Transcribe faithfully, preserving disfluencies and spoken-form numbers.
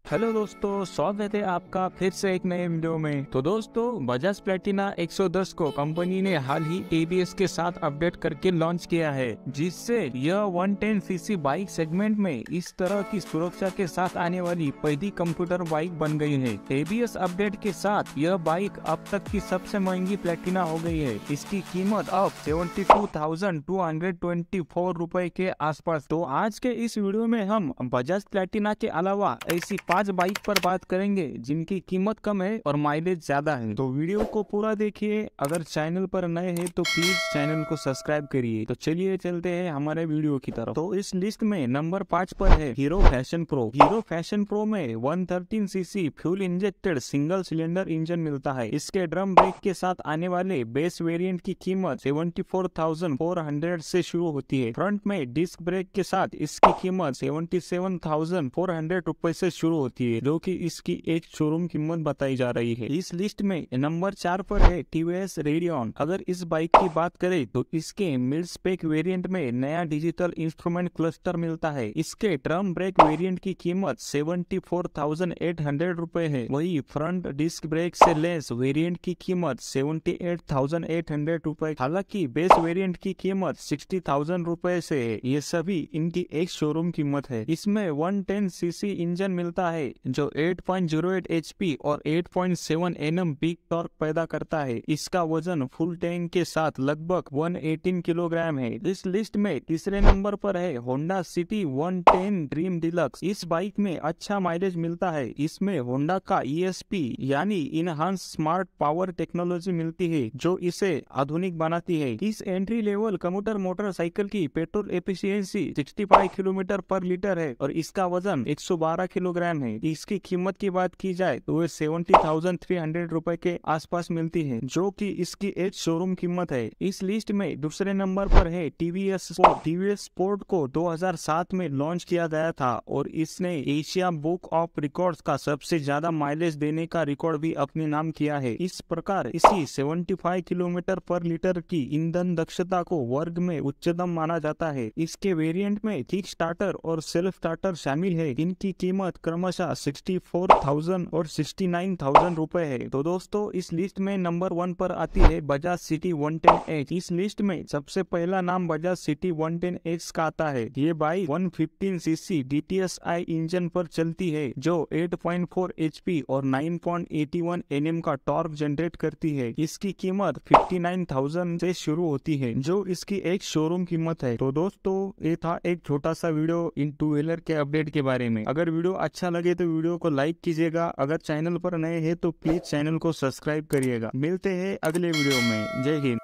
Hello दोस्तों, स्वागत है आपका फिर से एक नए वीडियो में। तो दोस्तों, बजाज प्लैटिना एक सौ दस को कंपनी ने हाल ही ए बी एस के साथ अपडेट करके लॉन्च किया है, जिससे यह एक सौ दस सी सी बाइक सेगमेंट में इस तरह की सुरक्षा के साथ आने वाली पहली कंप्यूटर बाइक बन गई है। ए बी एस अपडेट के साथ यह बाइक अब तक की सबसे महंगी प्लैटिना हो गई है। इसकी कीमत अब बहत्तर हज़ार दो सौ चौबीस रुपए के आसपास। तो आज के इस वीडियो में हम बजाज प्लैटिना के अलावा ऐसी पांच बाइक पर बात करेंगे जिनकी कीमत कम है और माइलेज ज्यादा है। तो वीडियो को पूरा देखिए। अगर चैनल पर नए हैं तो प्लीज चैनल को सब्सक्राइब करिए। तो चलिए चलते हैं हमारे वीडियो की तरफ। तो इस लिस्ट में नंबर पाँच पर है Hero Fashion Pro. Hero Fashion Pro में एक सौ तेरह C C fuel injected single cylinder engine मिलता है। इसके ड्रम ब्रेक के साथ आने वाले बेस वेरिएंट की कीमत चौहत्तर हज़ार चार सौ से शुरू होती है। फ्रंट में डिस्क ब्रेक के साथ इसकी कीमत सतहत्तर हज़ार चार सौ रुपए से शुरू होती है, जो कि इसकी एक शोरूम कीमत बताई जा रही है। इस लिस्ट में नंबर चार पर है टी वी एस रेडियन। अगर इस बाइक की बात करें तो इसके मिड स्पेक वेरिएंट में नया डिजिटल इंस्ट्रूमेंट क्लस्टर मिलता है। इसके ड्रम ब्रेक वेरिएंट की कीमत चौहत्तर हज़ार आठ सौ रुपए है। वही फ्रंट डिस्क ब्रेक से लेस वेरिएंट की कीमत अठहत्तर हज़ार आठ सौ रुपए। हालांकि बेस वेरिएंट की कीमत साठ हज़ार रुपए से है। ये सभी इनकी एक शोरूम कीमत है। इसमें एक सौ दस सी सी इंजन मिलता है जो आठ पॉइंट शून्य आठ एच पी और आठ पॉइंट सात एन एम पीक टॉर्क पैदा करता है। इसका वजन फुल टैंक के साथ लगभग एक सौ अठारह किलोग्राम है। इस लिस्ट में तीसरे नंबर पर है होंडा सिटी एक सौ दस ड्रीम डिलक्स। इस बाइक में अच्छा माइलेज मिलता है। इसमें होंडा का ई एस पी यानी इनहांस स्मार्ट पावर टेक्नोलॉजी मिलती है, जो इसे आधुनिक बनाती है। इस एंट्री लेवल कम्यूटर मोटरसाइकिल की पेट्रोल एफिशिएंसी पैंसठ किलोमीटर पर लीटर है और इसका वजन एक सौ बारह किलोग्राम है। इसकी कीमत की बात की जाए तो वे सत्तर हज़ार तीन सौ रुपए के आसपास मिलती है, जो कि इसकी एक शोरूम कीमत है। इस लिस्ट में दूसरे नंबर पर है टी वी एस स्पोर्ट। टी वी एस स्पोर्ट को दो हज़ार सात में लॉन्च किया गया था और इसने एशिया बुक ऑफ रिकॉर्ड्स का सबसे ज्यादा माइलेज देने का रिकॉर्ड भी अपने नाम किया है। इस प्रकार इसी पचहत्तर किलोमीटर पर लीटर की ईंधन दक्षता को वर्ग में उच्चतम माना जाता है। इसके वेरिएंट में किक स्टार्टर और सेल्फ स्टार्टर शामिल है। इनकी कीमत क्रमशः चौंसठ हज़ार और उनहत्तर हज़ार रुपए है। तो दोस्तों, इस लिस्ट में नंबर वन पर आती है बजाज सिटी एक सौ दस एक्स। इस लिस्ट में सबसे पहला नाम बजाज सिटी एक सौ दस एक्स का आता है। ये बाइक एक सौ पंद्रह C C D T S I engine पर चलती है, जो आठ पॉइंट चार एच पी और नौ पॉइंट आठ एक एन एम का टॉर्क जनरेट करती है। इसकी कीमत उनसठ हज़ार से शुरू होती है, जो इसकी एक शोरूम कीमत है। तो दोस्तों, ये था एक छोटा सा वीडियो इन टू व्हीलर के अपडेट के बारे में। अगर वीडियो अच्छा लगे तो वीडियो को लाइक कीजिएगा। अगर चैनल पर नए हैं तो प्लीज चैनल को सब्सक्राइब करिएगा। मिलते हैं अगले वीडियो में। जय हिंद।